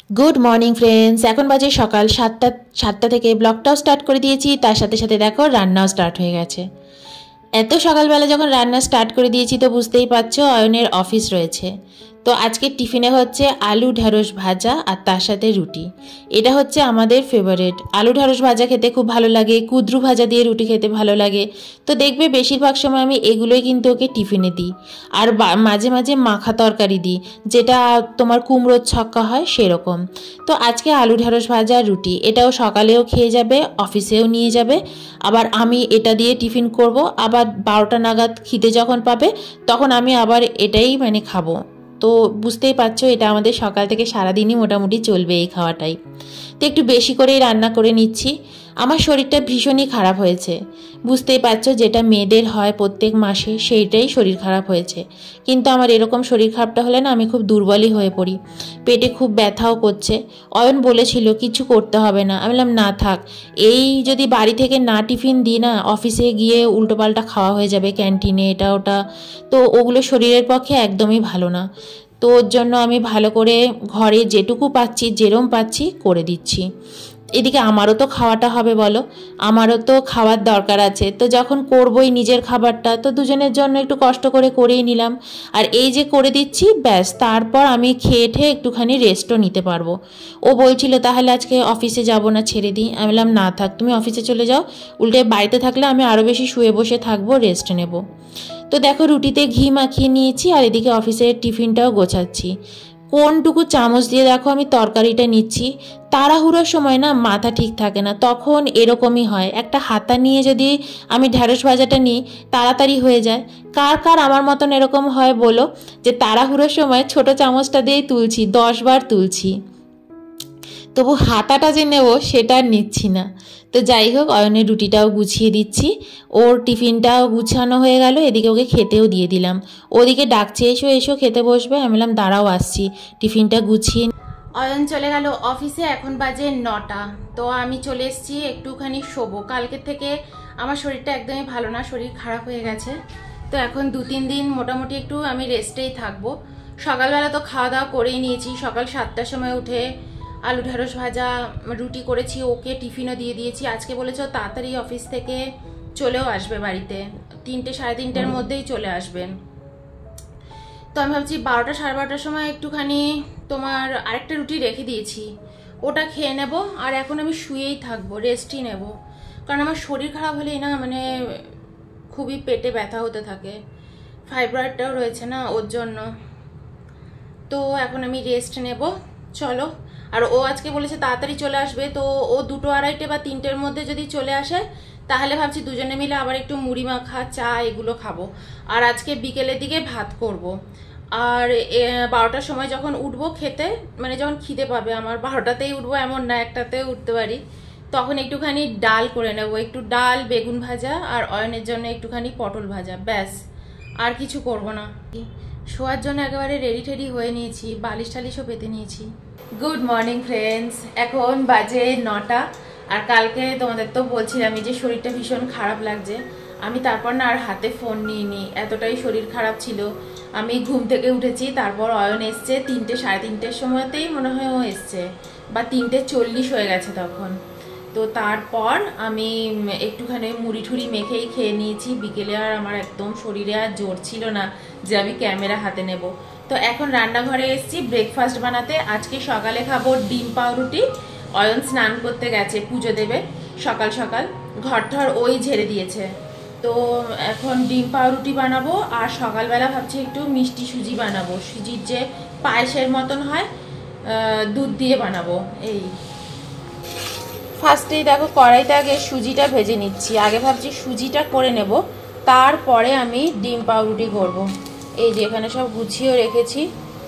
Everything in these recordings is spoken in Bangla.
গুড মর্নিং ফ্রেন্ডস, এখন বাজে সকাল 7টা থেকে ব্লগটাও স্টার্ট করে দিয়েছি। তার সাথে সাথে দেখো রান্নাও স্টার্ট হয়ে গেছে। এত সকালবেলা যখন রান্না স্টার্ট করে দিয়েছি তো বুঝতেই পারছো অয়নের অফিস রয়েছে। তো আজকে টিফিনে হচ্ছে আলু ঢ্যাঁড়স ভাজা আর তার সাথে রুটি। এটা হচ্ছে আমাদের ফেভারিট। আলু ঢ্যাঁড়স ভাজা খেতে খুব ভালো লাগে, কুদ্রু ভাজা দিয়ে রুটি খেতে ভালো লাগে। তো দেখবে বেশিরভাগ সময় আমি এগুলোই কিন্তু ওকে টিফিনে দিই। আর মাঝে মাঝে মাখা তরকারি দিই, যেটা তোমার কুমড়োর ছক্কা হয় সেরকম। তো আজকে আলু ঢ্যাঁড়স ভাজা রুটি, এটাও সকালেও খেয়ে যাবে, অফিসেও নিয়ে যাবে। আবার আমি এটা দিয়ে টিফিন করব, আবার 12টা নাগাদ খিদে যখন পাবে তখন আমি আবার এটাই খাবো। তো বুঝতেই পারছো এটা আমাদের সকাল থেকে সারাদিনই মোটামুটি চলবে এই খাওয়াটাই। তো একটু বেশি করেই রান্না করে নিচ্ছি। আমার শরীরটা ভীষণই খারাপ হয়েছে, বুঝতেই পারছো যেটা মেয়েদের হয় প্রত্যেক মাসে সেইটাই শরীর খারাপ হয়েছে। কিন্তু আমার এরকম শরীর খারাপটা হলে না আমি খুব দুর্বলই হয়ে পড়ি, পেটে খুব ব্যথাও করছে। অয়ন বলেছিল কিছু করতে হবে না, আমি বললাম না থাক, এই যদি বাড়ি থেকে না টিফিন দিই না, অফিসে গিয়ে উল্টোপাল্টা খাওয়া হয়ে যাবে ক্যান্টিনে এটা ওটা, তো ওগুলো শরীরের পক্ষে একদমই ভালো না। তো ওর জন্য আমি ভালো করে ঘরে যেটুকু পাচ্ছি যেরম পাচ্ছি করে দিচ্ছি। এদিকে আমারও তো খাওয়াটা হবে বলো, আমারও তো খাওয়ার দরকার আছে। তো যখন করবই নিজের খাবারটা, তো দুজনের জন্য একটু কষ্ট করে করেই নিলাম। আর এই যে করে দিচ্ছি ব্যাস, তারপর আমি খেয়ে ঠেয়ে একটুখানি রেস্টও নিতে পারবো। ও বলছিল তাহলে আজকে অফিসে যাব না, ছেড়ে দিই। আমি বললাম না থাক, তুমি অফিসে চলে যাও, উল্টে বাড়িতে থাকলে আমি আরও বেশি শুয়ে বসে থাকবো, রেস্ট নেব। তো দেখো রুটিতে ঘি মাখিয়ে নিয়েছি আর এদিকে অফিসের টিফিনটাও গোছাচ্ছি। কোনটুকু চামচ দিয়ে দেখো আমি তরকারিটা নিচ্ছি, তাড়াহুড়োর সময় না মাথা ঠিক থাকে না, তখন এরকমই হয়। একটা হাতা নিয়ে যদি আমি ঢ্যাঁড়স ভাজাটা নিই তাড়াতাড়ি হয়ে যায়। কার কার আমার মতন এরকম হয় বলো, যে তাড়াহুড়োর সময় ছোট চামচটা দিয়েই তুলছি, 10 বার তুলছি, তবু হাতাটা যে নেব সেটা আর নিচ্ছি না। তো যাই হোক, অয়নের রুটিটাও গুছিয়ে দিচ্ছি, ওর টিফিনটাও গুছানো হয়ে গেল, এদিকে ওকে খেতেও দিয়ে দিলাম। ওদিকে ডাকছে এসো এসো খেতে বসবে, আমি বললাম দাঁড়াও আসছি, টিফিনটা গুছিয়ে। অয়ন চলে গেল অফিসে, এখন বাজে 9টা। তো আমি চলে এসেছি একটুখানি শোবো। কালকের থেকে আমার শরীরটা একদমই ভালো না, শরীর খারাপ হয়ে গেছে। তো এখন 2-3 দিন মোটামুটি একটু আমি রেস্টেই থাকবো। সকালবেলা তো খাওয়া দাওয়া করেই নিয়েছি, সকাল 7টার সময় উঠে আলু ঢ্যাঁড়স ভাজা রুটি করেছি, ওকে টিফিনও দিয়ে দিয়েছি। আজকে বলেছ তাড়াতাড়ি অফিস থেকে চলেও আসবে বাড়িতে, 3টে সাড়ে 3টের মধ্যেই চলে আসবেন। তো আমি ভাবছি 12টা সাড়ে 12টার সময় একটুখানি তোমার আরেকটা রুটি রেখে দিয়েছি, ওটা খেয়ে নেব। আর এখন আমি শুয়েই থাকবো, রেস্টই নেব, কারণ আমার শরীর খারাপ হলেই না খুবই পেটে ব্যথা হতে থাকে, ফাইব্রয়েডটাও রয়েছে না ওর জন্য। তো এখন আমি রেস্ট নেব, চলো। আর ও আজকে বলেছে তাড়াতাড়ি চলে আসবে, তো ও 2টো আড়াইটে বা 3টের মধ্যে যদি চলে আসে তাহলে ভাবছি দুজনে মিলে আবার একটু মুড়ি মাখা চা এগুলো খাবো। আর আজকে বিকেলের দিকে ভাত করব। আর 12টার সময় যখন উঠবো খেতে, যখন খিদে পাবে, আমার 12টাতেই উঠবো এমন না, 1টাতেও উঠতে পারি, তখন একটুখানি ডাল করে নেবো, একটু ডাল বেগুন ভাজা আর অয়নের জন্য একটুখানি পটল ভাজা, ব্যাস, আর কিছু করব না। শোয়ার জন্য একেবারে রেডি টেডি হয়ে নিয়েছি, বালিশ টালিশও পেতে নিয়েছি। গুড মর্নিং ফ্রেন্ডস, এখন বাজে 9টা। আর কালকে তোমাদের তো বলছিলাম যে শরীরটা ভীষণ খারাপ লাগছে, আমি তারপর না আর হাতে ফোন নিইনি, এতটাই শরীর খারাপ ছিল। আমি ঘুম থেকে উঠেছি, তারপর অয়ন এসছে 3টে সাড়ে 3টের সময়তেই মনে হয় ও এসছে, বা 3:40 হয়ে গেছে তখন। তো তারপর আমি একটুখানি মুড়ি ঠুড়ি মেখেই খেয়ে নিয়েছি বিকেলে। আর আমার একদম শরীরে আর জোর ছিল না যে আমি ক্যামেরা হাতে নেব। তো এখন রান্নাঘরে এসেছি ব্রেকফাস্ট বানাতে। আজকে সকালে খাবো ডিম পাউরুটি। অয়ন স্নান করতে গেছে, পুজো দেবে সকাল সকাল, ঘর ঠর ওই ঝেড়ে দিয়েছে। তো এখন ডিম পাউরুটি বানাবো, আর সকালবেলা ভাবছি একটু মিষ্টি সুজি বানাবো, সুজির যে পায়েসের মতন হয়, দুধ দিয়ে বানাবো। এই ফার্স্টেই দেখো কড়াইতে আগে সুজিটা ভেজে নিচ্ছি, আগে ভাবছি সুজিটা করে নেব, তারপরে আমি ডিম পাউরুটি করব। এই যে এখানে সব গুছিয়ে রেখেছি।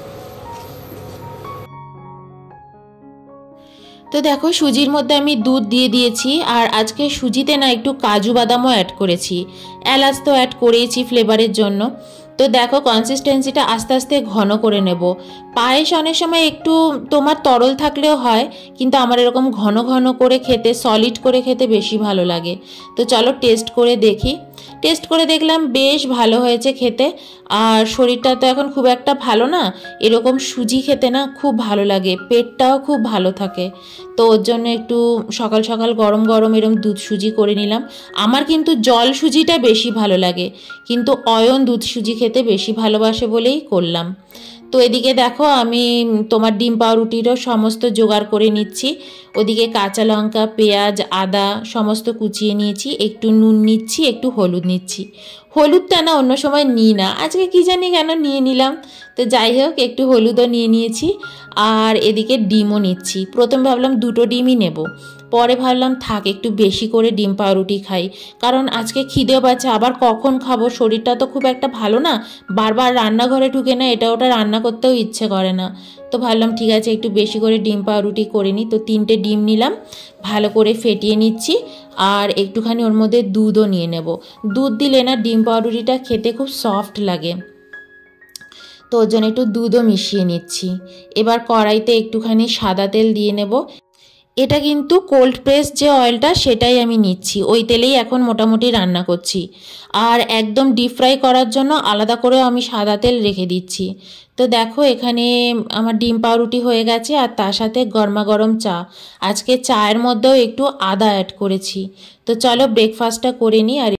তো দেখো সুজির মধ্যে আমি দুধ দিয়ে দিয়েছি, আর আজকে সুজিতে না একটু কাজু বাদামও অ্যাড করেছি, এলাচ তো অ্যাড করেইছি ফ্লেভারের জন্য। তো দেখো কনসিস্টেন্সিটা আস্তে আস্তে ঘন করে নেব, পায়েস অনেক সময় একটু তোমার তরল থাকলেও হয়, কিন্তু আমার এরকম ঘন ঘন করে খেতে, সলিড করে খেতে বেশি ভালো লাগে। তো চলো টেস্ট করে দেখি। টেস্ট করে দেখলাম বেশ ভালো হয়েছে খেতে। আর শরীরটা তো এখন খুব একটা ভালো না, এরকম সুজি খেতে না খুব ভালো লাগে, পেটটাও খুব ভালো থাকে। তো ওর জন্য একটু সকাল সকাল গরম গরম এরকম দুধ সুজি করে নিলাম। আমার কিন্তু জল সুজিটা বেশি ভালো লাগে, কিন্তু অয়ন দুধ সুজি খেতে বেশি ভালোবাসে বলেই করলাম। তো এদিকে দেখো আমি তোমার ডিম পাউরুটিরও সমস্ত জোগাড় করে নিচ্ছি। ওদিকে কাঁচা লঙ্কা, পেঁয়াজ, আদা সমস্ত কুচিয়ে নিয়েছি, একটু নুন নিচ্ছি, একটু হলুদ নিচ্ছি। হলুদটা না অন্য সময় নিই না, আজকে কি জানি কেন নিয়ে নিলাম। তো যাই হোক, একটু হলুদও নিয়ে নিয়েছি। আর এদিকে ডিমও নিচ্ছি। প্রথম ভাবলাম দুটো ডিমই নেব, পরে ভাবলাম থাক একটু বেশি করে ডিম পাউরুটি খাই, কারণ আজকে খিদেও পাচ্ছে, আবার কখন খাবো, শরীরটা তো খুব একটা ভালো না, বারবার রান্নাঘরে ঢুকে না এটা ওটা রান্না করতেও ইচ্ছে করে না। তো ভাবলাম ঠিক আছে একটু বেশি করে ডিম পাউরুটি করে নিই। তো 3টে ডিম নিলাম, ভালো করে ফেটিয়ে নিচ্ছি। আর একটুখানি ওর মধ্যে দুধও নিয়ে নেব। দুধ দিলে না ডিম পাউরুটিটা খেতে খুব সফট লাগে, তো ওর জন্য একটু দুধও মিশিয়ে নিচ্ছি। এবার কড়াইতে একটুখানি সাদা তেল দিয়ে নেব। এটা কিন্তু কোল্ড প্রেস যে অয়েলটা সেটাই আমি নিচ্ছি, ওই তেলেই এখন মোটামুটি রান্না করছি। আর একদম ডিপ ফ্রাই করার জন্য আলাদা করেও আমি সাদা তেল রেখে দিচ্ছি। তো দেখো এখানে আমার ডিম পাউরুটি হয়ে গেছে, আর তার সাথে গরমা গরম চা। আজকে চায়ের মধ্যেও একটু আদা অ্যাড করেছি। তো চলো ব্রেকফাস্টটা করে নিই। আর